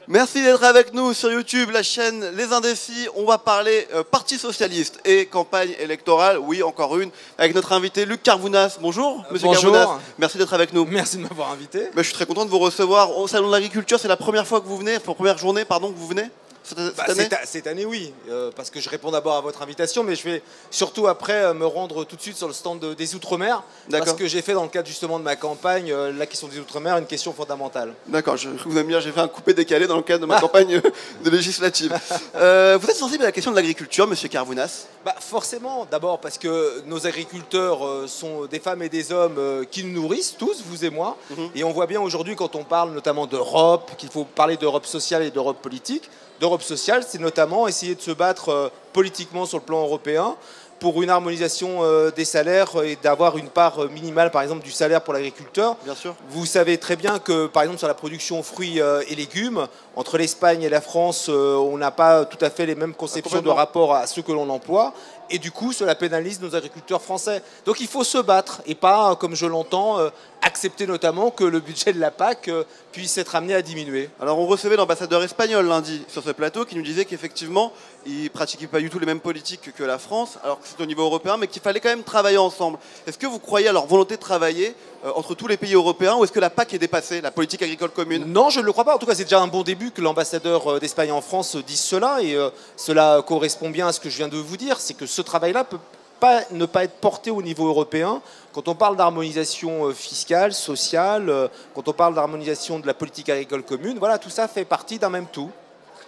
Merci d'être avec nous sur YouTube, la chaîne Les Indécis. On va parler Parti Socialiste et campagne électorale, oui, encore une, avec notre invité Luc Carvounas. Bonjour, monsieur Bonjour. Carvounas. Merci d'être avec nous. Merci de m'avoir invité. Je suis très content de vous recevoir au Salon de l'Agriculture. C'est la première fois que vous venez, première journée, pardon, que vous venez cette année. Cette année, oui, parce que je réponds d'abord à votre invitation, mais je vais surtout après me rendre tout de suite sur le stand des Outre-mer, parce que j'ai fait dans le cadre justement de ma campagne la question des Outre-mer une question fondamentale. D'accord, vous allez me dire, j'ai fait un coupé-décalé dans le cadre de ma campagne de législative. Vous êtes sensible à la question de l'agriculture, monsieur Carvounas? Forcément, d'abord parce que nos agriculteurs sont des femmes et des hommes qui nous nourrissent, tous, vous et moi, et on voit bien aujourd'hui quand on parle notamment d'Europe, qu'il faut parler d'Europe sociale et d'Europe politique. D'Europe sociale, c'est notamment essayer de se battre politiquement sur le plan européen pour une harmonisation des salaires et d'avoir une part minimale, par exemple, du salaire pour l'agriculteur. Bien sûr. Vous savez très bien que, par exemple, sur la production fruits et légumes, entre l'Espagne et la France, on n'a pas tout à fait les mêmes conceptions de rapport à ceux que l'on emploie. Et du coup, cela pénalise nos agriculteurs français. Donc il faut se battre et pas, comme je l'entends, accepter notamment que le budget de la PAC puisse être amené à diminuer. Alors on recevait l'ambassadeur espagnol lundi sur ce plateau qui nous disait qu'effectivement, il ne pratiquait pas du tout les mêmes politiques que la France, alors que c'est au niveau européen, mais qu'il fallait quand même travailler ensemble. Est-ce que vous croyez à leur volonté de travailler entre tous les pays européens, ou est-ce que la PAC est dépassée, la politique agricole commune? Non, je ne le crois pas. En tout cas, c'est déjà un bon début que l'ambassadeur d'Espagne en France dise cela, et cela correspond bien à ce que je viens de vous dire, c'est que ce travail-là peut ne pas être porté au niveau européen. Quand on parle d'harmonisation fiscale, sociale, quand on parle d'harmonisation de la politique agricole commune, voilà, tout ça fait partie d'un même tout.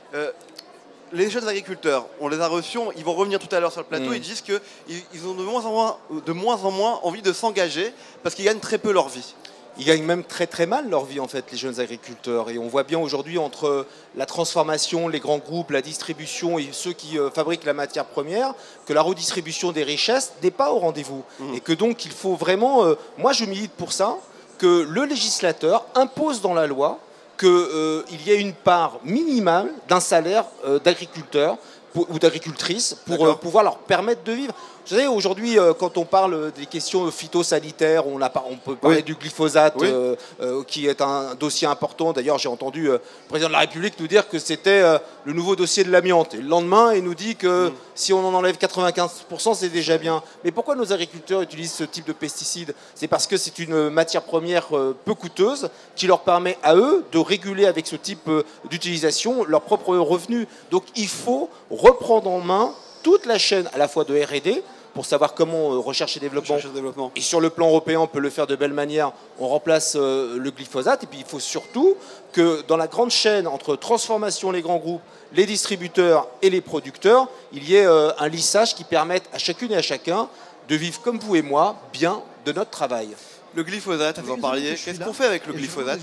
Les jeunes agriculteurs, on les a reçus, ils vont revenir tout à l'heure sur le plateau, ils disent qu'ils ont de moins en moins envie de s'engager parce qu'ils gagnent très peu leur vie. Ils gagnent même très très mal leur vie en fait, les jeunes agriculteurs. Et on voit bien aujourd'hui entre la transformation, les grands groupes, la distribution et ceux qui fabriquent la matière première, que la redistribution des richesses n'est pas au rendez-vous. Et que donc il faut vraiment, moi je milite pour ça, que le législateur impose dans la loi qu'il y ait une part minimale d'un salaire d'agriculteur ou d'agricultrice pour pouvoir leur permettre de vivre. Vous savez, aujourd'hui, quand on parle des questions phytosanitaires, on peut parler du glyphosate, qui est un dossier important. D'ailleurs, j'ai entendu le président de la République nous dire que c'était le nouveau dossier de l'amiante. Et le lendemain, il nous dit que si on en enlève 95%, c'est déjà bien. Mais pourquoi nos agriculteurs utilisent ce type de pesticides? C'est parce que c'est une matière première peu coûteuse qui leur permet à eux de réguler avec ce type d'utilisation leurs propres revenus. Donc il faut reprendre en main toute la chaîne à la fois de R&D, pour savoir comment recherche et développement. Et sur le plan européen, on peut le faire de belle manière. On remplace le glyphosate. Et puis, il faut surtout que dans la grande chaîne entre transformation, les grands groupes, les distributeurs et les producteurs, il y ait un lissage qui permette à chacune et à chacun de vivre comme vous et moi, bien de notre travail. Le glyphosate, vous en parliez. Qu'est-ce qu'on fait avec le glyphosate?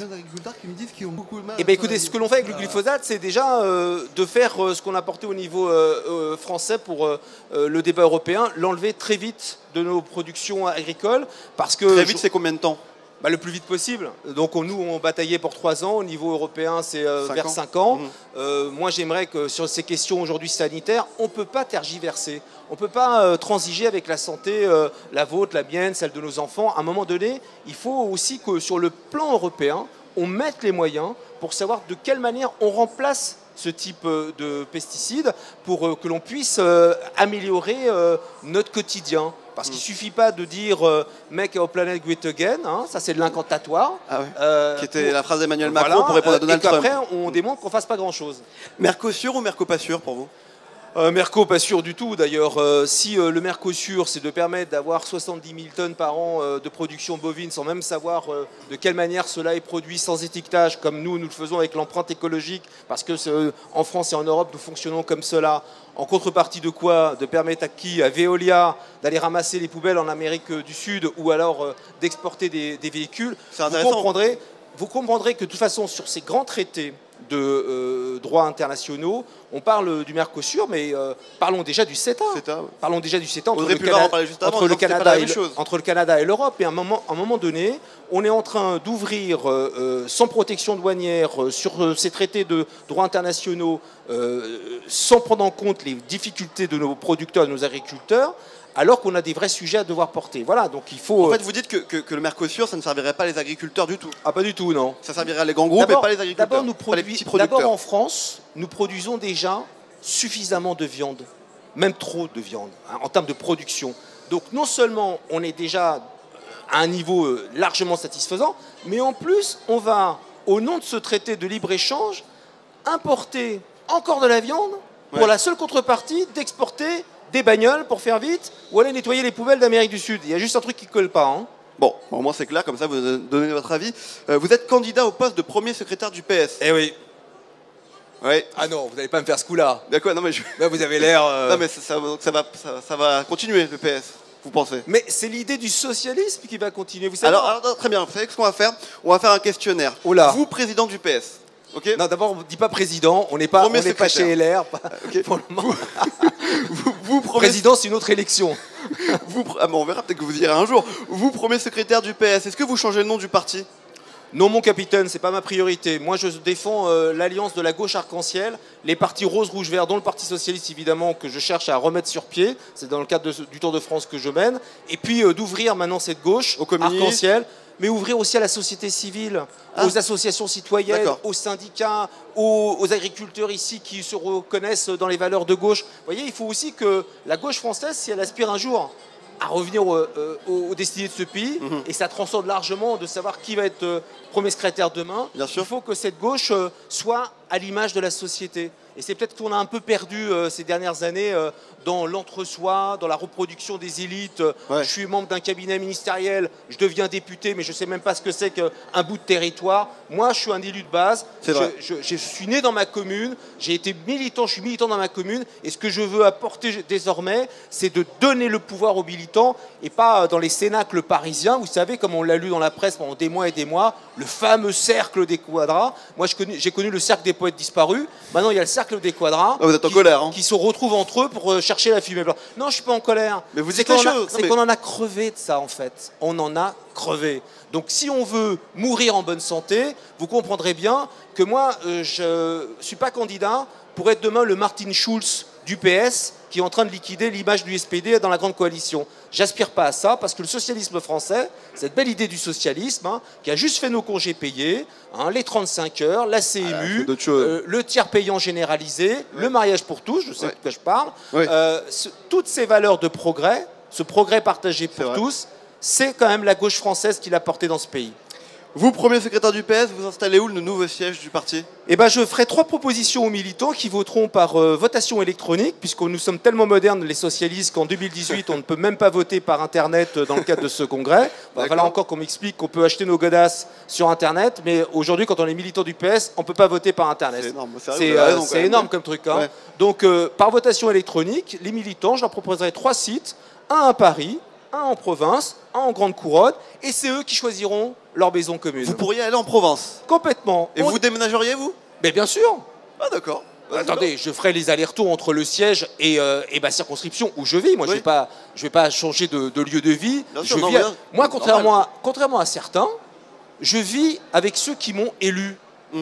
Eh bien, écoutez, ce que l'on fait avec le glyphosate, c'est déjà de faire ce qu'on a porté au niveau français pour le débat européen, l'enlever très vite de nos productions agricoles. Parce que très vite, c'est combien de temps? Le plus vite possible. Donc nous, on bataillait pour 3 ans. Au niveau européen, c'est vers 5 ans. Moi, j'aimerais que sur ces questions aujourd'hui sanitaires, on ne peut pas tergiverser. On ne peut pas transiger avec la santé, la vôtre, la mienne, celle de nos enfants. À un moment donné, il faut aussi que sur le plan européen, on mette les moyens pour savoir de quelle manière on remplace ce type de pesticides pour que l'on puisse améliorer notre quotidien. Parce qu'il ne suffit pas de dire « Make our planet great again », ça c'est de l'incantatoire. Qui était la phrase d'Emmanuel Macron pour répondre à Donald Trump. Et qu'après, on démontre qu'on ne fasse pas grand-chose. Mercosur ou Merco pas sûr pour vous? Merco, pas sûr du tout. D'ailleurs, si le Mercosur, c'est de permettre d'avoir 70 000 tonnes par an de production bovine sans même savoir de quelle manière cela est produit sans étiquetage, comme nous le faisons avec l'empreinte écologique, parce que en France et en Europe, nous fonctionnons comme cela. En contrepartie de quoi? De permettre à qui? À Veolia d'aller ramasser les poubelles en Amérique du Sud ou alors d'exporter des véhicules. Vous comprendrez que de toute façon, sur ces grands traités de droits internationaux, on parle du Mercosur, mais parlons déjà du CETA. Parlons déjà du CETA entre le Canada et l'Europe. Et à un moment donné, on est en train d'ouvrir sans protection douanière sur ces traités de droits internationaux, sans prendre en compte les difficultés de nos producteurs et de nos agriculteurs, alors qu'on a des vrais sujets à devoir porter. Voilà, donc il faut... En fait, vous dites que le Mercosur, ça ne servirait pas les agriculteurs du tout. Ah, pas du tout, non. Ça servirait les grands groupes et pas les agriculteurs. D'abord, les petits producteurs. d'abord en France, nous produisons déjà suffisamment de viande, même trop de viande, hein, en termes de production. Donc non seulement on est déjà à un niveau largement satisfaisant, mais en plus, on va, au nom de ce traité de libre-échange, importer encore de la viande pour la seule contrepartie d'exporter des bagnoles, pour faire vite, ou aller nettoyer les poubelles d'Amérique du Sud. Il y a juste un truc qui ne colle pas. Hein. Bon, au moins c'est clair, comme ça vous donnez votre avis. Vous êtes candidat au poste de premier secrétaire du PS. Eh oui. Oui. Ah non, vous n'allez pas me faire ce coup-là. D'accord, non mais Là, vous avez l'air... Non mais ça va continuer, le PS, vous pensez? Mais c'est l'idée du socialisme qui va continuer, vous savez. Alors, très bien, vous savez ce qu'on va faire? On va faire un questionnaire. Oh là. Vous, président du PS. Okay. Non, d'abord, on ne dit pas président, on n'est pas chez LR. Okay. Pour le moment. vous président, c'est une autre élection. On verra, peut-être que vous irez un jour. Vous, premier secrétaire du PS, est-ce que vous changez le nom du parti? Non, mon capitaine, c'est pas ma priorité. Moi, je défends l'alliance de la gauche arc-en-ciel, les partis rose, rouge, vert, dont le Parti socialiste, évidemment, que je cherche à remettre sur pied. C'est dans le cadre du Tour de France que je mène. Et puis, d'ouvrir maintenant cette gauche arc-en-ciel, mais ouvrir aussi à la société civile, aux associations citoyennes, aux syndicats, aux agriculteurs ici qui se reconnaissent dans les valeurs de gauche. Vous voyez, il faut aussi que la gauche française, si elle aspire un jour à revenir aux destinées de ce pays, et ça transcende largement de savoir qui va être premier secrétaire demain, il faut que cette gauche soit à l'image de la société. Et c'est peut-être qu'on a un peu perdu ces dernières années dans l'entre-soi, dans la reproduction des élites. Je suis membre d'un cabinet ministériel, je deviens député, mais je ne sais même pas ce que c'est qu'un bout de territoire. Moi, je suis un élu de base. Je suis né dans ma commune, j'ai été militant, je suis militant dans ma commune. Et ce que je veux apporter désormais, c'est de donner le pouvoir aux militants et pas dans les cénacles parisiens. Vous savez, comme on l'a lu dans la presse pendant des mois et des mois, le fameux cercle des quadras. Moi, j'ai connu le cercle des poètes disparus. Maintenant, il y a le cercle des quadras qui se retrouvent entre eux pour chercher la fumée blanche. Non, je suis pas en colère. Mais vous dites les choses. C'est qu'on en a crevé de ça, en fait. On en a crevé. Donc, si on veut mourir en bonne santé, vous comprendrez bien que moi, je suis pas candidat pour être demain le Martin Schulz du PS qui est en train de liquider l'image du SPD dans la grande coalition. J'aspire pas à ça parce que le socialisme français, cette belle idée du socialisme, qui a juste fait nos congés payés, les 35 heures, la CMU, le tiers payant généralisé, le mariage pour tous, je sais de quoi je parle, toutes ces valeurs de progrès, ce progrès partagé pour tous, c'est quand même la gauche française qui l'a porté dans ce pays. Vous, premier secrétaire du PS, vous installez où le nouveau siège du parti? Eh ben, je ferai 3 propositions aux militants qui voteront par votation électronique, puisque nous sommes tellement modernes, les socialistes, qu'en 2018, on ne peut même pas voter par Internet dans le cadre de ce congrès. Il va falloir encore qu'on m'explique qu'on peut acheter nos godasses sur Internet, mais aujourd'hui, quand on est militant du PS, on ne peut pas voter par Internet. C'est énorme, c'est énorme comme truc. Hein. Donc, par votation électronique, les militants, je leur proposerai 3 sites, un à Paris, un en province, un en grande couronne, et c'est eux qui choisiront leur maison commune. Vous pourriez aller en province? Complètement. Et vous déménageriez, vous? Mais bien sûr. Ah d'accord. Attendez, je ferai les allers-retours entre le siège et ma circonscription où je vis. Moi, je vais pas changer de lieu de vie. Moi, contrairement à certains, je vis avec ceux qui m'ont élu.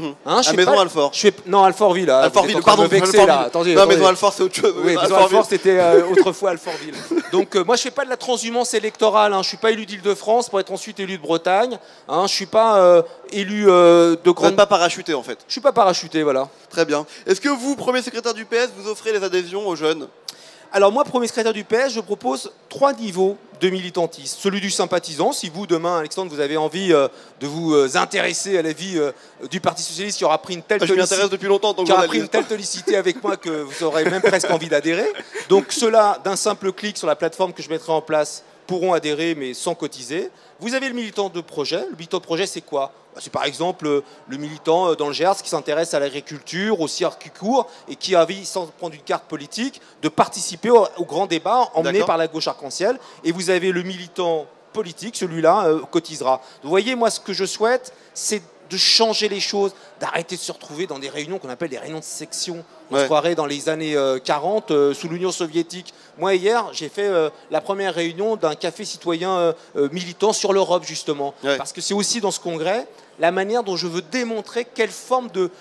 À Maison Alfort. Non, Alfortville. Alfortville, pardon. Non, Maison Alfort, c'est autre chose. Oui, Maison Alfort, c'était autrefois Alfortville. Donc, moi, je ne fais pas de la transhumance électorale. Je ne suis pas élu d'Île-de-France pour être ensuite élu de Bretagne. Je ne suis pas élu de grande... Vous n'êtes pas parachuté, en fait. Je ne suis pas parachuté, voilà. Très bien. Est-ce que vous, premier secrétaire du PS, vous offrez les adhésions aux jeunes? Alors moi, premier secrétaire du PS, je propose 3 niveaux de militantisme. Celui du sympathisant, si vous, demain, Alexandre, vous avez envie de vous intéresser à la vie du Parti Socialiste qui aura pris une telle tonicité avec moi que vous aurez même presque envie d'adhérer. Donc ceux-là, d'un simple clic sur la plateforme que je mettrai en place, pourront adhérer, mais sans cotiser. Vous avez le militant de projet. Le militant de projet, c'est quoi? C'est par exemple le militant dans le Gers qui s'intéresse à l'agriculture, au circuit court et qui a envie, sans prendre une carte politique, de participer au grand débat emmené par la gauche arc-en-ciel. Et vous avez le militant politique, celui-là cotisera. Vous voyez, moi, ce que je souhaite, c'est de changer les choses, d'arrêter de se retrouver dans des réunions qu'on appelle des réunions de section. On se croirait dans les années 40 sous l'Union soviétique. Moi, hier, j'ai fait la première réunion d'un café citoyen militant sur l'Europe, justement. Parce que c'est aussi dans ce congrès la manière dont je veux démontrer quelle forme de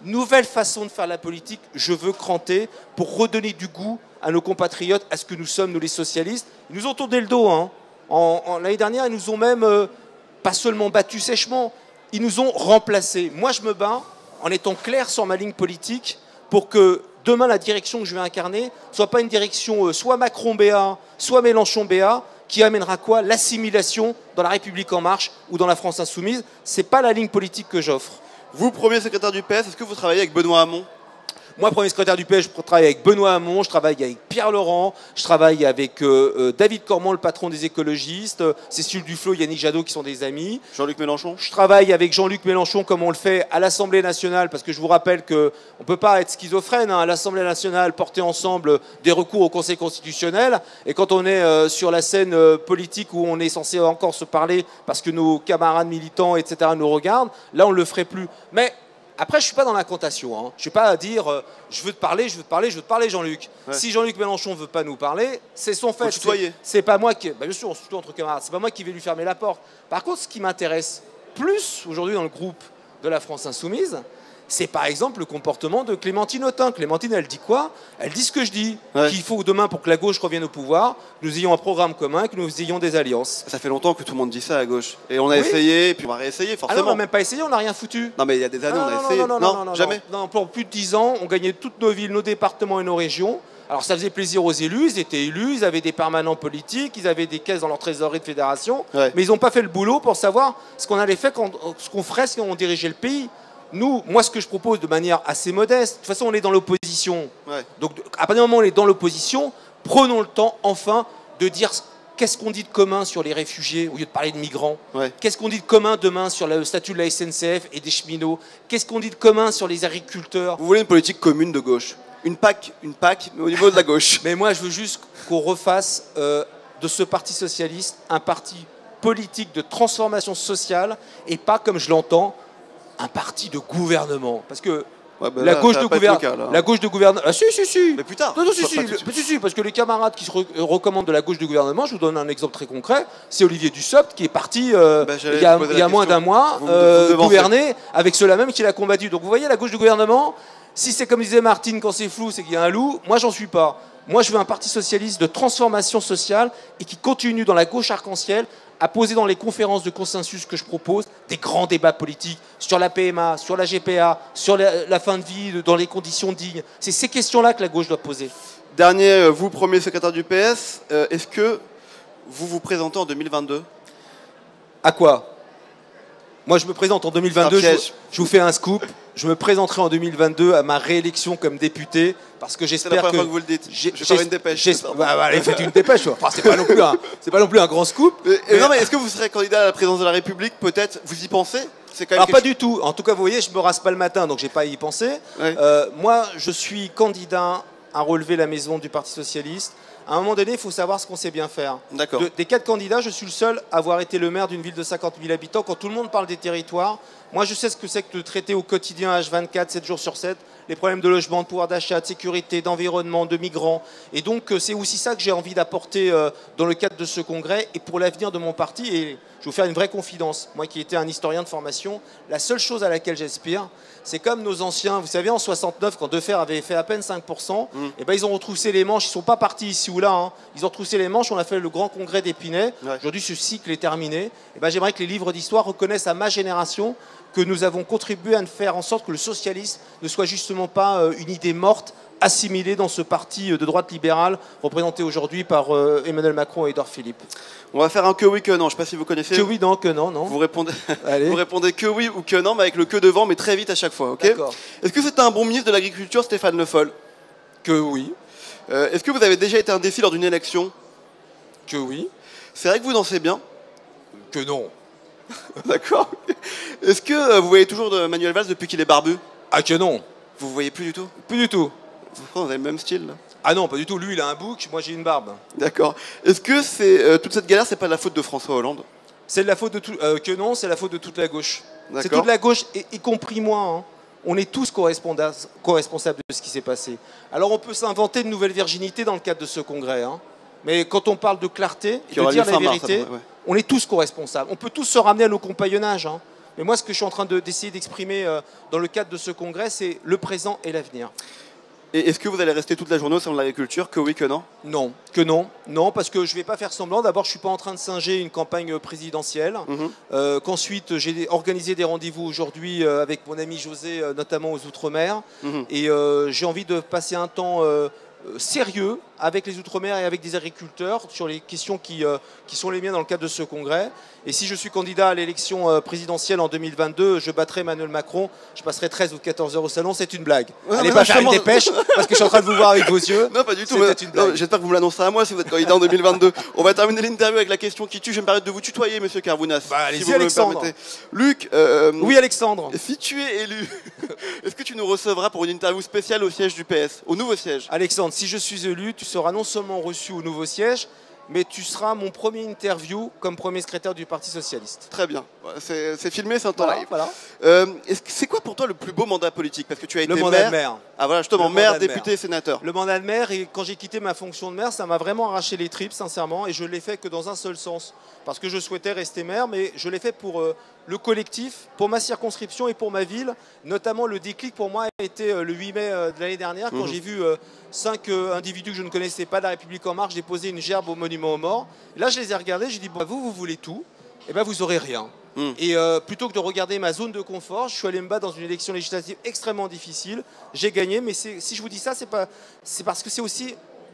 nouvelle façon de faire la politique, je veux cranter pour redonner du goût à nos compatriotes, à ce que nous sommes, nous les socialistes. Ils nous ont tourné le dos. Hein. L'année dernière, ils nous ont même pas seulement battus sèchement, ils nous ont remplacés. Moi, je me bats en étant clair sur ma ligne politique pour que demain, la direction que je vais incarner ne soit pas une direction soit Macron-BA, soit Mélenchon-BA, qui amènera quoi? L'assimilation dans la République En Marche ou dans la France Insoumise. Ce n'est pas la ligne politique que j'offre. Vous, premier secrétaire du PS, est-ce que vous travaillez avec Benoît Hamon? Moi, premier secrétaire du PS, je travaille avec Benoît Hamon, je travaille avec Pierre Laurent, je travaille avec David Cormand, le patron des écologistes, Cécile Duflot, Yannick Jadot, qui sont des amis. Jean-Luc Mélenchon? Je travaille avec Jean-Luc Mélenchon comme on le fait à l'Assemblée nationale, parce que je vous rappelle qu'on ne peut pas être schizophrène. Hein, à l'Assemblée nationale, porter ensemble des recours au Conseil constitutionnel. Et quand on est sur la scène politique où on est censé encore se parler parce que nos camarades militants, etc., nous regardent, là, on ne le ferait plus. Mais après, je ne suis pas dans l'incantation. Hein. Je ne suis pas à dire je veux te parler, je veux te parler, je veux te parler, Jean-Luc. Ouais. Si Jean-Luc Mélenchon ne veut pas nous parler, c'est son fait. C'est pas moi qui. Bien sûr, on se tutoie entre camarades. C'est pas moi qui vais lui fermer la porte. Par contre, ce qui m'intéresse plus aujourd'hui dans le groupe de la France Insoumise, c'est par exemple le comportement de Clémentine Autain. Clémentine, elle dit quoi? Elle dit ce que je dis. Ouais. Qu'il faut demain, pour que la gauche revienne au pouvoir, que nous ayons un programme commun, que nous ayons des alliances. Ça fait longtemps que tout le monde dit ça à gauche. Et on a essayé, et puis on va réessayer, forcément. Ah non, on n'a même pas essayé, on n'a rien foutu. Non, mais il y a des années, on a essayé. Non, jamais. Non, pour plus de 10 ans, on gagnait toutes nos villes, nos départements et nos régions. Alors ça faisait plaisir aux élus, ils étaient élus, ils avaient des permanents politiques, ils avaient des caisses dans leur trésorerie de fédération, mais ils n'ont pas fait le boulot pour savoir ce qu'on allait faire, ce qu'on ferait si on dirigeait le pays. Nous, moi, ce que je propose de manière assez modeste, de toute façon, on est dans l'opposition. Ouais. Donc, à partir du moment où on est dans l'opposition, prenons le temps, enfin, de dire qu'est-ce qu'on dit de commun sur les réfugiés, au lieu de parler de migrants. Ouais. Qu'est-ce qu'on dit de commun demain sur le statut de la SNCF et des cheminots? Qu'est-ce qu'on dit de commun sur les agriculteurs? Vous voulez une politique commune de gauche? Une PAC, mais au niveau de la gauche. Mais moi, je veux juste qu'on refasse de ce parti socialiste un parti politique de transformation sociale et pas, comme je l'entends, un parti de gouvernement. Parce que la gauche de gouvernement... Ah si. Mais plus tard. Non, si, parce que les camarades qui se recommandent de la gauche de gouvernement, je vous donne un exemple très concret, c'est Olivier Dussopt qui est parti il y a moins d'un mois gouverner avec ceux-là même qui l'a combattu. Donc vous voyez, la gauche de gouvernement, si c'est comme disait Martine, quand c'est flou, c'est qu'il y a un loup. Moi, j'en suis pas. Moi, je veux un parti socialiste de transformation sociale et qui continue dans la gauche arc-en-ciel à poser dans les conférences de consensus que je propose des grands débats politiques sur la PMA, sur la GPA, sur la fin de vie dans les conditions dignes. C'est ces questions-là que la gauche doit poser. Dernier, vous, premier secrétaire du PS, est-ce que vous vous présentez en 2022? À quoi? Moi, je me présente en 2022, je vous fais un scoop. Je me présenterai en 2022 à ma réélection comme député parce que j'espère que... C'est la première fois que vous le dites. Je vais faire une dépêche. Allez, faites une dépêche. Enfin, c'est pas non plus un grand scoop. Non, mais est-ce que vous serez candidat à la présidence de la République? Peut-être. Vous y pensez? Alors, pas du tout. En tout cas, vous voyez, je me rase pas le matin, donc j'ai pas à y penser. Ouais. Moi, je suis candidat à relever la maison du Parti Socialiste. À un moment donné, il faut savoir ce qu'on sait bien faire. D'accord. Des 4 candidats, je suis le seul à avoir été le maire d'une ville de 50 000 habitants. Quand tout le monde parle des territoires, moi je sais ce que c'est que de traiter au quotidien H24, 7 jours sur 7, les problèmes de logement, de pouvoir d'achat, de sécurité, d'environnement, de migrants. Et donc c'est aussi ça que j'ai envie d'apporter dans le cadre de ce congrès et pour l'avenir de mon parti. Et je vais vous faire une vraie confidence. Moi qui étais un historien de formation, la seule chose à laquelle j'aspire, c'est comme nos anciens, vous savez, en 69, quand Defer avait fait à peine 5%, et ben, ils ont retroussé les manches, ils ne sont pas partis ici ou là, hein. Ils ont retroussé les manches, on a fait le grand congrès d'Épinay. Ouais. Aujourd'hui, ce cycle est terminé. Et ben, j'aimerais que les livres d'histoire reconnaissent à ma génération que nous avons contribué à faire en sorte que le socialisme ne soit justement pas une idée morte, assimilée dans ce parti de droite libérale, représenté aujourd'hui par Emmanuel Macron et Édouard Philippe. On va faire un que oui, que non. Je ne sais pas si vous connaissez. Que oui, non, que non, non. Vous répondez que oui ou que non, mais avec le que devant, mais très vite à chaque fois. Okay. Est-ce que c'est un bon ministre de l'Agriculture, Stéphane Le Foll? Que oui. Est-ce que vous avez déjà été un défi lors d'une élection? Que oui. C'est vrai que vous dansez bien? Que non. D'accord. Est-ce que vous voyez toujours de Manuel Valls depuis qu'il est barbu? Ah, que non. Vous voyez plus du tout? Plus du tout. Vous avez le même style là? Ah non, pas du tout. Lui, il a un bouc, moi j'ai une barbe. D'accord. Est-ce que c'est toute cette galère, c'est pas de la faute de François Hollande? C'est de la faute de tout. Que non, c'est la faute de toute la gauche. C'est toute la gauche, y compris moi. Hein. On est tous co-responsables de ce qui s'est passé. Alors on peut s'inventer de nouvelles virginités dans le cadre de ce congrès. Hein. Mais quand on parle de clarté, de dire la vérité, on est tous co-responsables. On peut tous se ramener à nos compagnonnages. Hein. Mais moi, ce que je suis en train d'essayer d'exprimer dans le cadre de ce congrès, c'est le présent et l'avenir. Et est-ce que vous allez rester toute la journée au salon de l'agriculture? Que oui, que non? Non, que non. Non, parce que je ne vais pas faire semblant. D'abord, je ne suis pas en train de singer une campagne présidentielle. Qu'ensuite, j'ai organisé des rendez-vous aujourd'hui avec mon ami José, notamment aux Outre-mer. Et j'ai envie de passer un temps sérieux avec les Outre-mer et avec des agriculteurs sur les questions qui sont les miennes dans le cadre de ce congrès. Et si je suis candidat à l'élection présidentielle en 2022, je battrai Emmanuel Macron. Je passerai 13 ou 14 heures au salon. C'est une blague. Allez pas faire une dépêche parce que je suis en train de vous voir avec vos yeux. Non, pas du tout. J'espère que vous me l'annoncez à moi si vous êtes candidat en 2022. On va terminer l'interview avec la question qui tue. Je vais me permettre de vous tutoyer, monsieur Carvounas. Allez-y, Alexandre. Luc, oui, Alexandre. Si tu es élu, est-ce que tu nous recevras pour une interview spéciale au siège du PS, au nouveau siège? Alexandre, si je suis élu, tu seras non seulement reçu au nouveau siège, mais tu seras mon premier interview comme premier secrétaire du Parti Socialiste. Très bien. C'est filmé, c'est un temps live. Voilà. C'est quoi pour toi le plus beau mandat politique? Parce que tu as été le mandat de maire. Ah voilà, justement, maire, député, sénateur. Le mandat de maire, et quand j'ai quitté ma fonction de maire, ça m'a vraiment arraché les tripes, sincèrement, et je l'ai fait que dans un seul sens. Parce que je souhaitais rester maire, mais je l'ai fait pour le collectif, pour ma circonscription et pour ma ville. Notamment, le déclic pour moi a été le 8 mai de l'année dernière, quand j'ai vu 5 individus que je ne connaissais pas de la République En Marche déposer une gerbe au monument aux morts. Et là, je les ai regardés, j'ai dit, bon, vous voulez tout, et ben vous aurez rien. Et plutôt que de regarder ma zone de confort, je suis allé me battre dans une élection législative extrêmement difficile. J'ai gagné, mais si je vous dis ça, c'est parce que c'est aussi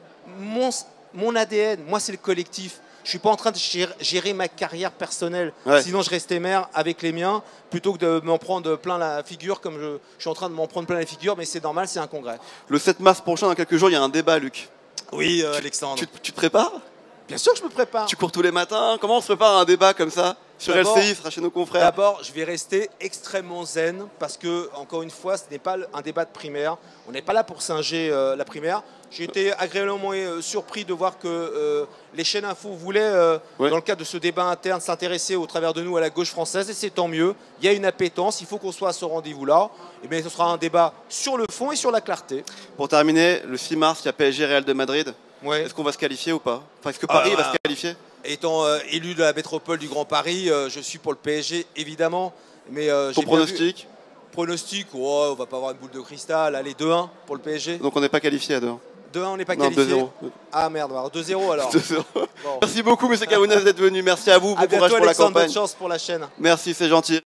mon ADN. Moi, c'est le collectif. Je ne suis pas en train de gérer ma carrière personnelle. Ouais. Sinon, je restais maire avec les miens, plutôt que de m'en prendre plein la figure, comme je suis en train de m'en prendre plein la figure, mais c'est normal, c'est un congrès. Le 7 mars prochain, dans quelques jours, il y a un débat, Luc. Oui, Alexandre. Tu te prépares? Bien sûr que je me prépare. Tu cours tous les matins? Comment on se prépare à un débat comme ça? Sur LCI, sera chez nos confrères. D'abord, je vais rester extrêmement zen parce que, encore une fois, ce n'est pas un débat de primaire. On n'est pas là pour singer la primaire. J'ai été agréablement surpris de voir que les chaînes info voulaient, dans le cadre de ce débat interne, s'intéresser au travers de nous à la gauche française, et c'est tant mieux. Il y a une appétence, il faut qu'on soit à ce rendez-vous-là. Et bien, ce sera un débat sur le fond et sur la clarté. Pour terminer, le 6 mars, il y a PSG Real de Madrid. Ouais. Est-ce qu'on va se qualifier ou pas? Enfin, est-ce que Paris va se qualifier? Étant élu de la métropole du Grand Paris, je suis pour le PSG, évidemment. Mais ton pronostic? Pronostic, on va pas avoir une boule de cristal. Allez, 2-1 pour le PSG. Donc on n'est pas qualifié à 2-1? 2-1, on n'est pas qualifié. 2-0. Ah merde, 2-0 alors. 2-0. Bon. Merci beaucoup, monsieur Carvounas, d'être venu. Merci à vous. Bon courage pour la campagne. Bonne chance pour la chaîne. Merci, c'est gentil.